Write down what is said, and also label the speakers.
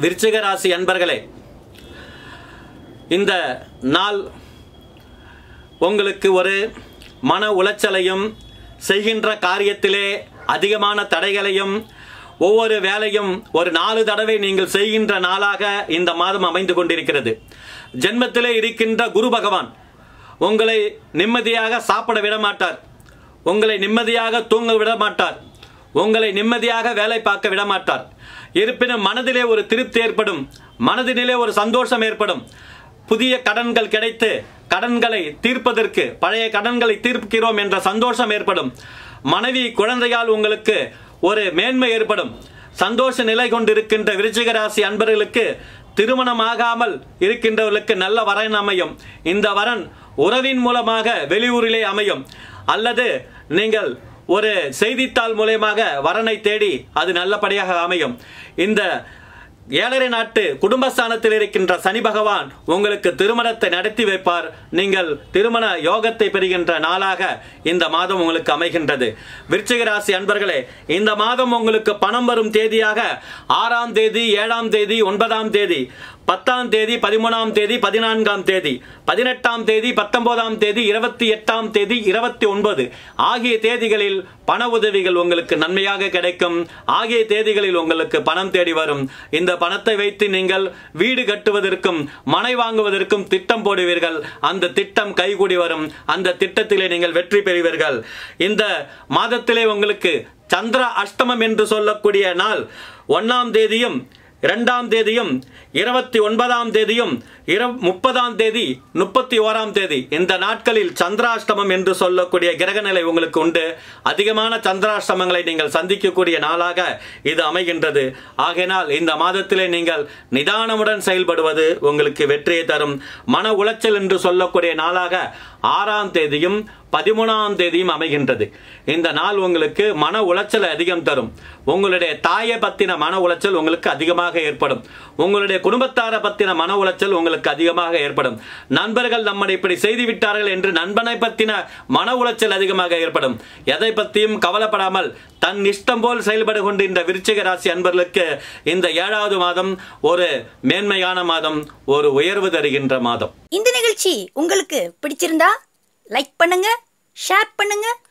Speaker 1: விருச்சிக ராசி அன்பர்களே, இந்த நாள் உங்களுக்கு ஒரு மன உளைச்சலையும், செய்கின்ற காரியத்திலே அதிகமான தடைகளையும், ஒவ்வொரு வேலையும் ஒரு 4 தடவை நீங்கள் செய்கின்ற நாளாக இந்த மாதம் அமைந்து கொண்டிருக்கிறது. ஜென்மத்திலே இருக்கின்ற குரு பகவான் உங்களை நிம்மதியாக சாப்பிட விட மாட்டார், உங்களை நிம்மதியாக தூங்க விட மாட்டார், உங்களை நிம்மதியாக வேலை பார்க்க விட மாட்டார். இருப்பினும் மனதிலே ஒரு திருப்தி ஏற்படும், மனதிலே ஒரு சந்தோஷம் ஏற்படும். புதிய கடன்கள் கிடைத்து கடன்களை தீர்ப்பதற்கு, பழைய கடன்களை தீர்க்கிறோம் என்ற சந்தோஷம் ஏற்படும். மனைவி குழந்தையால் உங்களுக்கு ஒரு மேன்மை ஏற்படும். சந்தோஷ நிலை கொண்டிருக்கின்ற விருச்சிக ராசி அன்பர்களுக்கு திருமணமாகாமல் இருக்கின்றவர்களுக்கு நல்ல வரன் அமையும். இந்த வரன் உறவின் மூலமாக வெளியூரிலே அமையும், அல்லது நீங்கள் ஒரு செய்தித்தாள் மூலமாக வரனை தேடி அது நல்லபடியாக அமையும். இந்த 7.5 நாட்டு குடும்பஸ்தானத்தில் இருக்கின்ற சனி பகவான் உங்களுக்கு திருமணத்தை நடத்தி வைப்பார். நீங்கள் திருமண யோகத்தை பெறுகின்ற நாளாக இந்த மாதம் உங்களுக்கு அமைகின்றது. விருச்சிக ராசி அன்பர்களே, இந்த மாதம் உங்களுக்கு பணம் வரும் தேதியாக 6ஆம் தேதி, 7ஆம் தேதி, 9ஆம் தேதி, 10ஆம் தேதி, 13ஆம் தேதி, 14ஆம் தேதி, 18ஆம் தேதி, 19ஆம் தேதி, 28ஆம் தேதி, 29 ஆகிய தேதிகளில் பண உதவிகள் உங்களுக்கு நன்மையாக கிடைக்கும். ஆகிய தேதிகளில் உங்களுக்கு பணம் தேடி வரும். இந்த பணத்தை வைத்து நீங்கள் வீடு கட்டுவதற்கும் மனை வாங்குவதற்கும் திட்டம் போடுவீர்கள். அந்த திட்டம் கைகூடி வரும். அந்த திட்டத்திலே நீங்கள் வெற்றி பெறுவீர்கள். இந்த மாதத்திலே உங்களுக்கு சந்திர அஷ்டமம் என்று சொல்லக்கூடிய நாள் 1ஆம் தேதியும் 2ஆம் தேதியும் 29ஆம் தேதியும் 30ஆம் தேதி 31ஆம் தேதி இந்த நாட்களில் சந்திராஷ்டமம் என்று சொல்லக்கூடிய கிரக நிலை உங்களுக்கு உண்டு. அதிகமான சந்திராஷ்டமங்களை நீங்கள் சந்திக்கக்கூடிய நாளாக இது அமைகின்றது. ஆகையினால் இந்த மாதத்திலே நீங்கள் நிதானமுடன் செயல்படுவது உங்களுக்கு வெற்றியை தரும். மன உளைச்சல் என்று சொல்லக்கூடிய நாளாக 6ஆம் தேதியும் 13ஆம் தேதியும் அமைகின்றது. இந்த நாள் உங்களுக்கு மன உளைச்சல் அதிகம் தரும். உங்களுடைய தாயை பத்தின மன உளைச்சல் உங்களுக்கு அதிகமாக ஏற்படும். உங்களுடைய குடும்பத்தாரை பத்தின மன உளைச்சல் உங்களுக்கு அதிகமாக ஏற்படும். நண்பர்கள் நம்மை இப்படி செய்து விட்டார்கள் என்று நண்பனை பத்தின மன உளைச்சல் அதிகமாக ஏற்படும். எதை பற்றியும் கவலைப்படாமல் தன் இஷ்டம் போல் செயல்படு கொண்டிருந்த விருச்சிக ராசி அன்பர்களுக்கு இந்த 7வது மாதம் ஒரு மேன்மையான மாதம், ஒரு உயர்வு தருகின்ற மாதம்.
Speaker 2: இந்த நிகழ்ச்சி உங்களுக்கு பிடிச்சிருந்தா லைக் பண்ணுங்க, ஷேர் பண்ணுங்க,